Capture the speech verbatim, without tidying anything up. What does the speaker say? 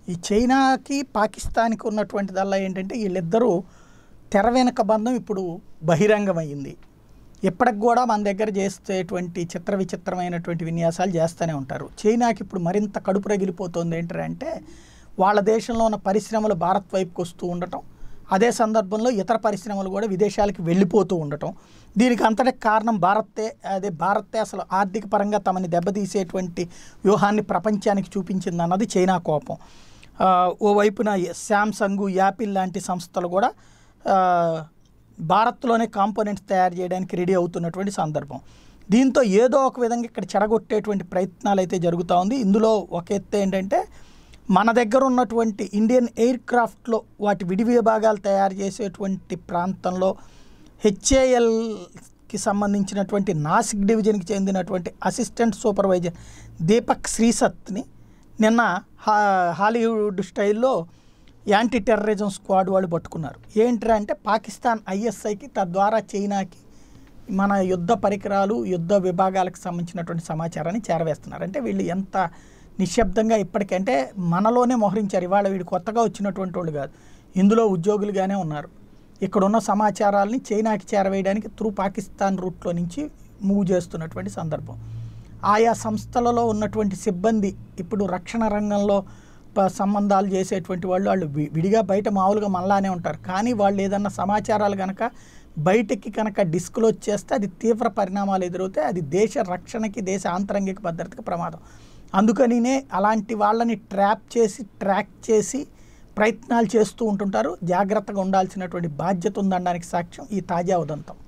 ఈ చైనాకి పాకిస్తాన్కి ఉన్నటువంటిదల్లా ఏంటంటే వీళ్ళిద్దరూ తెర వెనక బంధం ఇప్పుడు బహిరంగమైంది. ఇప్పటికి కూడా మన దగ్గర చేసేటువంటి చిత్ర విచిత్రమైనటువంటి విన్యాసాలు చేస్తూనే ఉంటారు. చైనాకి ఇప్పుడు మరింత కడుపు రగిలిపోతుంది ఏంటంటే వాళ్ళ దేశంలో ఉన్న పరిశ్రమలు భారత్ వైపుకి వస్తూ ఉండటం, అదే సందర్భంలో ఇతర పరిశ్రమలు కూడా విదేశాలకు వెళ్ళిపోతూ ఉండటం. దీనికి అంతటికి కారణం భారతే. అదే భారతే అసలు ఆర్థిక పరంగా తమని దెబ్బతీసేటువంటి వ్యూహాన్ని ప్రపంచానికి చూపించింది అన్నది చైనా కోపం. ఓవైపున శాంసంగ్, యాపిల్ లాంటి సంస్థలు కూడా భారత్లోనే కాంపోనెంట్స్ తయారు చేయడానికి రెడీ అవుతున్నటువంటి సందర్భం. దీంతో ఏదో ఒక విధంగా ఇక్కడ చెడగొట్టేటువంటి ప్రయత్నాలు అయితే జరుగుతూ ఉంది. ఇందులో ఒక ఎత్తు ఏంటంటే మన దగ్గర ఉన్నటువంటి ఇండియన్ ఎయిర్ క్రాఫ్ట్లో వాటి విడి విభాగాలు తయారు చేసేటువంటి ప్రాంతంలో హెచ్ఏఎల్కి సంబంధించినటువంటి నాసిక్ డివిజన్కి చెందినటువంటి అసిస్టెంట్ సూపర్వైజర్ దీపక్ శ్రీసత్ని నిన్న హా హాలీవుడ్ స్టైల్లో యాంటీ టెర్రరిజం స్క్వాడ్ వాళ్ళు పట్టుకున్నారు. ఏంటంటే అంటే పాకిస్తాన్ ఐఎస్ఐకి తద్వారా చైనాకి మన యుద్ధ పరికరాలు, యుద్ధ విభాగాలకు సంబంధించినటువంటి సమాచారాన్ని చేరవేస్తున్నారు. అంటే వీళ్ళు ఎంత నిశ్శబ్దంగా ఇప్పటికంటే మనలోనే మోహరించారు. ఇవాళ వీడు కొత్తగా వచ్చినటువంటి వాళ్ళు కాదు, ఇందులో ఉద్యోగులుగానే ఉన్నారు. ఇక్కడ ఉన్న సమాచారాలని చైనాకి చేరవేయడానికి త్రూ పాకిస్తాన్ రూట్లో నుంచి మూవ్ చేస్తున్నటువంటి సందర్భం. ఆయా సంస్థలలో ఉన్నటువంటి సిబ్బంది ఇప్పుడు రక్షణ రంగంలో సంబంధాలు చేసేటువంటి వాళ్ళు వాళ్ళు విడిగా బయట మామూలుగా మనలానే ఉంటారు. కానీ వాళ్ళు ఏదన్నా సమాచారాలు కనుక బయటకి కనుక డిస్క్లోజ్ చేస్తే అది తీవ్ర పరిణామాలు ఎదురవుతాయి. అది దేశ రక్షణకి, దేశ ఆంతరంగిక భద్రతకి ప్రమాదం. అందుకనినే అలాంటి వాళ్ళని ట్రాప్ చేసి ట్రాక్ చేసి ప్రయత్నాలు చేస్తూ ఉంటుంటారు. జాగ్రత్తగా ఉండాల్సినటువంటి బాధ్యత ఉందనడానికి సాక్ష్యం ఈ తాజా ఉదంతం.